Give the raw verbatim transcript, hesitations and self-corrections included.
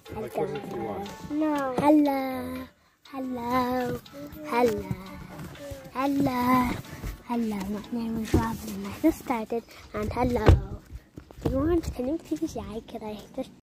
Like wasn't too long. No. Hello. Hello. Hello. Hello. Hello. My name is Robin and I just started. And hello. Do you want, can you please like it? I just